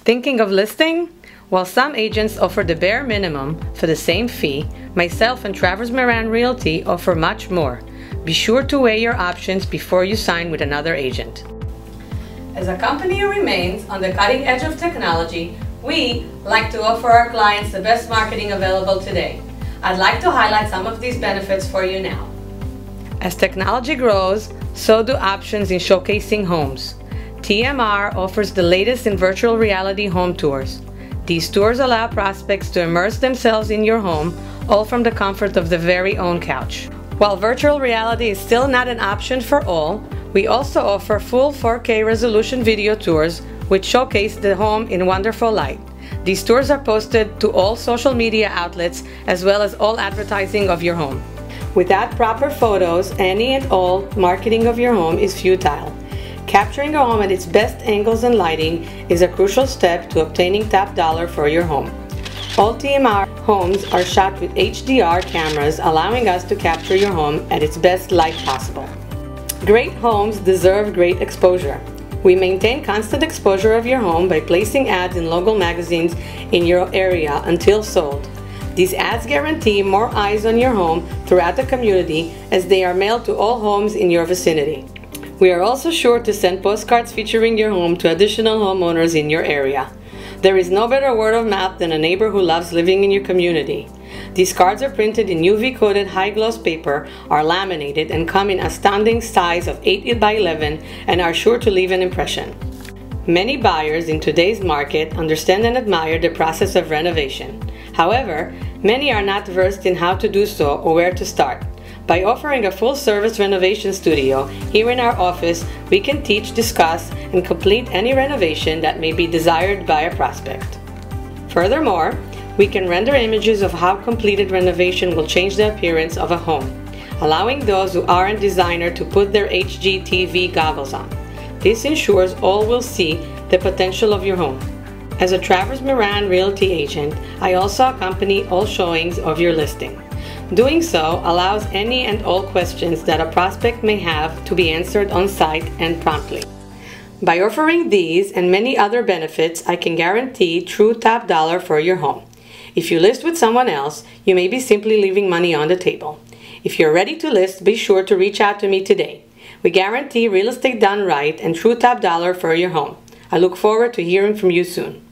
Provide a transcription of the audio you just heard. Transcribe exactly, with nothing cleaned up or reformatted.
Thinking of listing? While some agents offer the bare minimum for the same fee, myself and Travers Moran Realty offer much more. Be sure to weigh your options before you sign with another agent. As a company who remains on the cutting edge of technology, we like to offer our clients the best marketing available today. I'd like to highlight some of these benefits for you now. As technology grows, so do options in showcasing homes. T M R offers the latest in virtual reality home tours. These tours allow prospects to immerse themselves in your home, all from the comfort of their very own couch. While virtual reality is still not an option for all, we also offer full four K resolution video tours which showcase the home in wonderful light. These tours are posted to all social media outlets as well as all advertising of your home. Without proper photos, any and all marketing of your home is futile. Capturing a home at its best angles and lighting is a crucial step to obtaining top dollar for your home. All T M R homes are shot with H D R cameras, allowing us to capture your home at its best light possible. Great homes deserve great exposure. We maintain constant exposure of your home by placing ads in local magazines in your area until sold. These ads guarantee more eyes on your home throughout the community as they are mailed to all homes in your vicinity. We are also sure to send postcards featuring your home to additional homeowners in your area. There is no better word of mouth than a neighbor who loves living in your community. These cards are printed in U V-coated high-gloss paper, are laminated, and come in astounding size of eight by eleven and are sure to leave an impression. Many buyers in today's market understand and admire the process of renovation. However, many are not versed in how to do so or where to start. By offering a full-service renovation studio here in our office, we can teach, discuss, and complete any renovation that may be desired by a prospect. Furthermore, we can render images of how completed renovation will change the appearance of a home, allowing those who aren't designer to put their H G T V goggles on. This ensures all will see the potential of your home. As a Travers Moran Realty agent, I also accompany all showings of your listing. Doing so allows any and all questions that a prospect may have to be answered on site and promptly. By offering these and many other benefits, I can guarantee true top dollar for your home. If you list with someone else, you may be simply leaving money on the table. If you're ready to list, be sure to reach out to me today. We guarantee real estate done right and true top dollar for your home. I look forward to hearing from you soon.